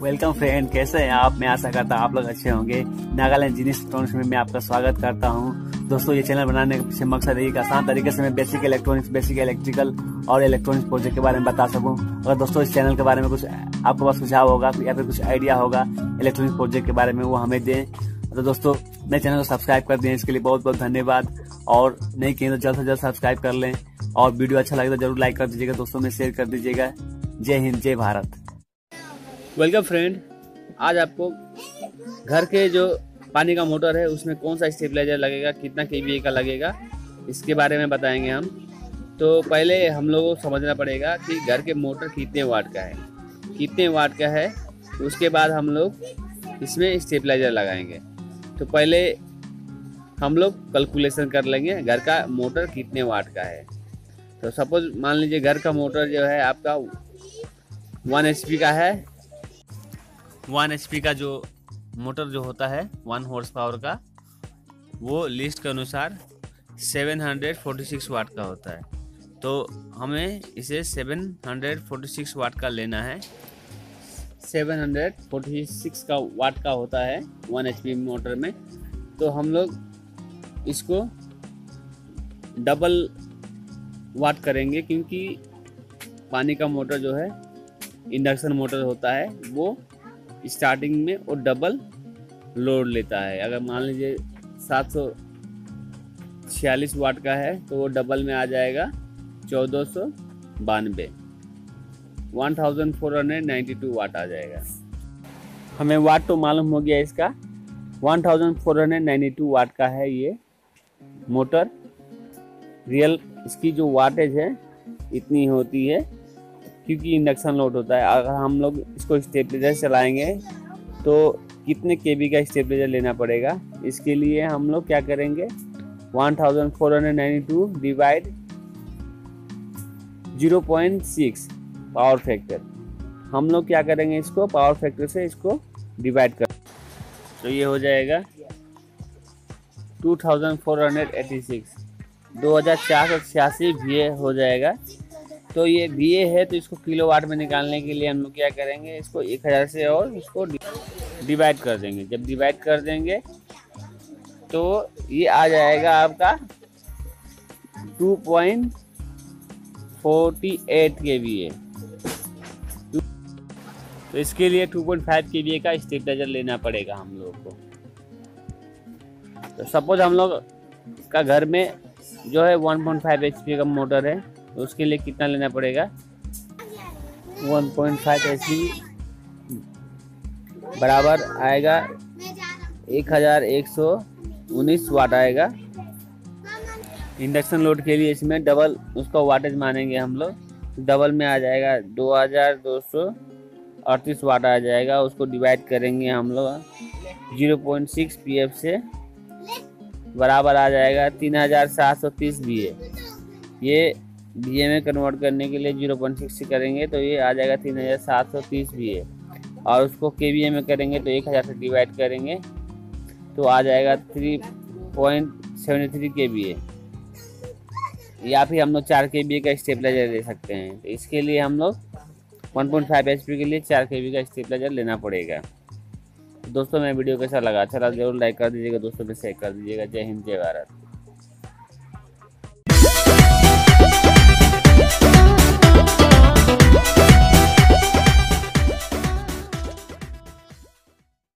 Welcome friend, कैसे हैं आप। मैं आशा करता हूँ आप लोग अच्छे होंगे। नागालैंड जीनियस इलेक्ट्रॉनिक्स में मैं आपका स्वागत करता हूँ। दोस्तों, ये चैनल बनाने का पीछे मकसद है कि आसान तरीके से मैं बेसिक इलेक्ट्रॉनिक्स, बेसिक इलेक्ट्रिकल और इलेक्ट्रॉनिक्स प्रोजेक्ट के बारे में बता सकूं। अगर दोस्तों इस चैनल के बारे में कुछ आपके पास सुझाव होगा या फिर कुछ आइडिया होगा इलेक्ट्रॉनिक्स प्रोजेक्ट के बारे में, वो हमें दें। तो दोस्तों, मेरे चैनल को सब्सक्राइब कर दें, इसके लिए बहुत बहुत धन्यवाद। और नहीं किए तो जल्द से जल्द सब्सक्राइब कर लें और वीडियो अच्छा लगे तो जरूर लाइक कर दीजिएगा, दोस्तों में शेयर कर दीजिएगा। जय हिंद, जय भारत। वेलकम फ्रेंड, आज आपको घर के जो पानी का मोटर है उसमें कौन सा स्टेबलाइजर लगेगा, कितना केवीए का लगेगा, इसके बारे में बताएंगे हम। तो पहले हम लोगों को समझना पड़ेगा कि घर के मोटर कितने वाट का है, उसके बाद हम लोग इसमें स्टेबलाइजर लगाएंगे। तो पहले हम लोग कैलकुलेशन कर लेंगे घर का मोटर कितने वाट का है। तो सपोज मान लीजिए घर का मोटर जो है आपका 1 HP का है। 1 HP का जो मोटर जो होता है 1 हॉर्स पावर का, वो लिस्ट के अनुसार 746 वाट का होता है। तो हमें इसे 746 वाट का लेना है। 746 का वाट का होता है 1 HP मोटर में। तो हम लोग इसको डबल वाट करेंगे, क्योंकि पानी का मोटर जो है इंडक्शन मोटर होता है, वो स्टार्टिंग में वो डबल लोड लेता है। अगर मान लीजिए 746 वाट का है तो वो डबल में आ जाएगा 1492, 1492 वाट आ जाएगा। हमें वाट तो मालूम हो गया इसका। 1492 वाट का है ये मोटर। रियल इसकी जो वाटेज है इतनी होती है, क्योंकि इंडक्शन लोड होता है। अगर हम लोग इसको स्टेबलाइजर चलाएंगे तो कितने केवी का स्टेबलाइजर लेना पड़ेगा, इसके लिए हम लोग क्या करेंगे, 1492 डिवाइड 0.6 पावर फैक्टर। हम लोग क्या करेंगे, इसको पावर फैक्टर से इसको डिवाइड कर, तो ये हो जाएगा 2486, 2486 VA हो जाएगा। तो ये VA है, तो इसको किलोवाट में निकालने के लिए हम लोग क्या करेंगे, इसको 1000 से और इसको डिवाइड कर देंगे। जब डिवाइड कर देंगे तो ये आ जाएगा आपका 2.48 kVA। तो इसके लिए 2.5 kVA का स्टेबलाइजर लेना पड़ेगा हम लोग को। तो सपोज हम लोग का घर में जो है 1.5 HP का मोटर है, तो उसके लिए कितना लेना पड़ेगा, 1.5 HP बराबर आएगा 1119 वाट आएगा। इंडक्शन लोड के लिए इसमें डबल उसका वाटेज मानेंगे हम लोग, डबल में आ जाएगा 2238 वाट आ जाएगा। उसको डिवाइड करेंगे हम लोग 0.6 PF से, बराबर आ जाएगा 3730 VA। ये VA में कन्वर्ट करने के लिए 0.6 से करेंगे तो ये आ जाएगा 3730 VA। और उसको KVA में करेंगे तो 1000 से डिवाइड करेंगे तो आ जाएगा 3.73 kVA। या फिर हम लोग 4 kVA का स्टेबलाइजर ले सकते हैं। तो इसके लिए हम लोग 1.5 HP के लिए 4 kVA का स्टेबलाइजर लेना पड़ेगा। दोस्तों, मैं वीडियो कैसा लगा, अच्छा लगा जरूर लाइक कर दीजिएगा, दोस्तों में शेयर कर दीजिएगा। जय हिंद, जय भारत।